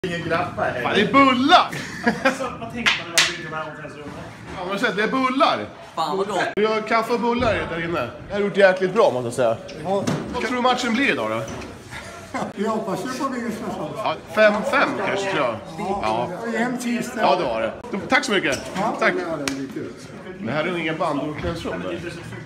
Ingen grappa här. Fan, det är bullar! Alltså, vad tänker man när man bygger de här omklädningsrummen? Ja, men sett, det är bullar. Fan vad gott. Vi har kaffe och bullar där inne. Det har gjort jäkligt bra, måste jag säga. Ja, Vad tror du matchen blir idag då? vi hoppas ju på vinst. Ja, 5-5 kanske, tror jag. Ja. En tisdag. Ja, det var det. Tack så mycket. Ja, Tack. det är lite ut. Det här är ingen bandorklädningsrum.